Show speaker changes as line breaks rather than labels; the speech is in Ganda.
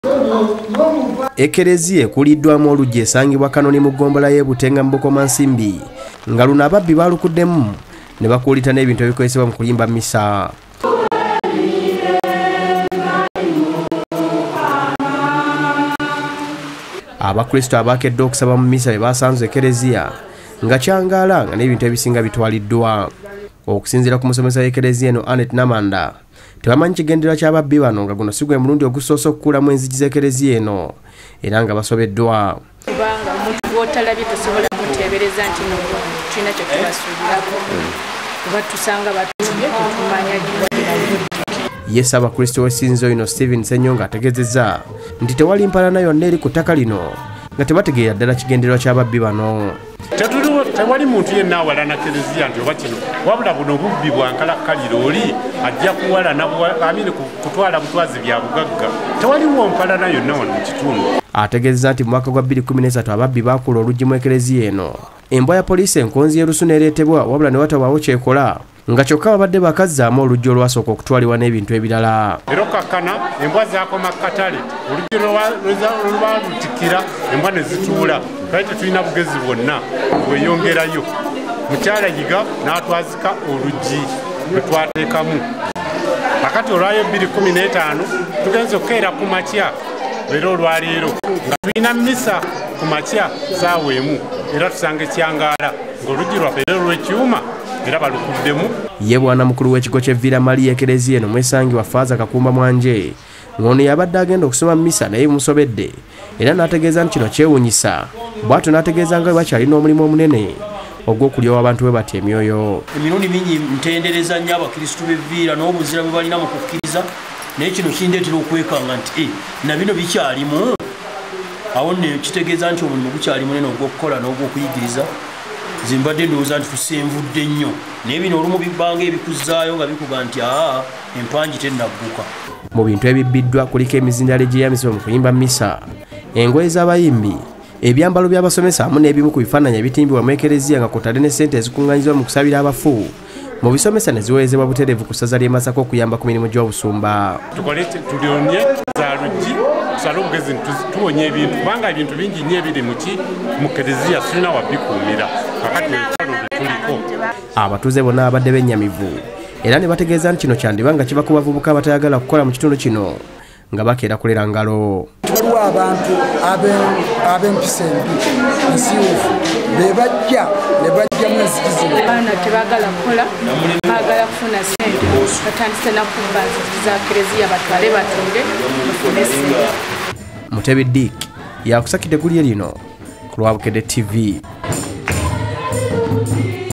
Ekleziya ekuliddwamu oluggi esangibwa Kanoni mu ggombolola y'e Butenga mu Bukomansimbi nga luno Ababbi balukuddemu ne bakuulita n'ebintu ebikozesebwa mu kulimba misa. Abakristo abakedde okusaba mu misa bye basanze Ekleziya nga kyangaala nga n'ebintu ebisinga bitwaliddwa. Okusinziira ku musomesa w'Ekleziya eno Anet Namanda, tebamanyi kigendererwa ky'Ababbi bano nga guno si gwe mulundi ogusoose okukuulamu enzigi z'Ekleziya eno era nga basobeddwa.
Kubanga omuntu bw'otalabye tosobola kuteebereza nti tulina kye tubasuubirako kuba tusanga batumanya
ye Ssaabakristo w'essinzizo lino Stephen Ssenyonga ategeezezza nti tewali mpalana yonna eri ku ttaka lino nga tebategeera ddala kigendererwa ky'Ababbi bano.
Tewali muntu yenna awalana Ekleziya nti oba kino wabula buno bubbi bwankalakkalira oli ajja kuwalana kutwala butwazi bya bugagga. Tewaliwo mpalana yonna wano mu kitundu. Ategeezezza nti mu mwaka gwa 2013 Ababbi baakula oluggi mu Ekleziya eno. Embwa ya poliisi enkonzi y'erusu n'ereetebwa wabula ne watabaawo kyekola nga kyokka babadde bakazzaamu oluggi olwasooka okutwalibwa n'ebintu ebirala. Era okakkana embwa zaakoma katale oluggi lwalutikira embwa ne zituula. Kale tetulina bugezi bwonna bweyongerayo. Mukyala yiga n'atwazika oluggi lwe twateekamu. Akati olwayo 2015 tugenze okukeera ku makya era olwaleero nga tulina misa ku makya ssaawa emu era tusanga ekyangaala ng'oluggi lwaffe era lw'ekyuma era balukuddemu. Ye bwana mukulu w'ekigo ky'Evira Maria Ekleziya eno mwesangibwa Faaza Kakumba Mwanje ng'ono yabadde agenda okusoma misa naye musobedde era n'ategeeza nti kino kyewuunyisa bw'atyo n'ategeeza nga bakyalina omulimu omunene ogw'okulyowa abantu bwe batya emyoyo.
Emirundi mingi ntendereza nnyo abakristu b'Evira n'obuzira bwe balina mu kukkiriza naye kino kindeetera okwekanga nti na bino bikyalimu. Awo ne kitegeeza nti omulimu gukyali munene ogw'okukola n'ogw'okuyigiriza. Zimbadde ndowooza nti tusenvudde nnyo naye bino olumu bibbanga ebikuzzaayo nga bikuga nti empangi tennagguka.
Mu bintu ebibbiddwa kuliko emizindaalo egyeyamisibwa mu kuyimba misa, engoye z'abayimbi, ebyambalo by'abasomesa wamu n'ebimu ku bifaananyi ebitimbibwa mu Ekleziya nga kw'otadde ne ssente ezikuŋŋaanyizibwa mu kusabira abafu mu bisomesa ne ziweerezebwa butereevu ku ssaza ly'e Masaka okuyamba ku mirimu gy'obusumba. Tukole tulyonye za luggi tusale obugezi tuwonye ebintu kubanga ebintu bingi nnyo ebiri mu Ekleziya tulina wabbikuumira kakati ekalo tuliko. Abatuuze bonna abadde bennyamivu era ne bategeeza nti kino kyandiba nga kiva ku bavubuka abatayagala kukola mu kitundu kino nga bakeera kulera ngalo.
Waliwo abantu ab'empisa embi ensiiwuufu be bajja ne bajjamu enzigi zino.
Abaana tebaagala kukola baagala kufuna ssente batandise nakubba enzigi za Ekleziya batwale batunde bafune ssente.
Mutebi Dick yakusakidde gulye lino ku lwa Bukedde TV.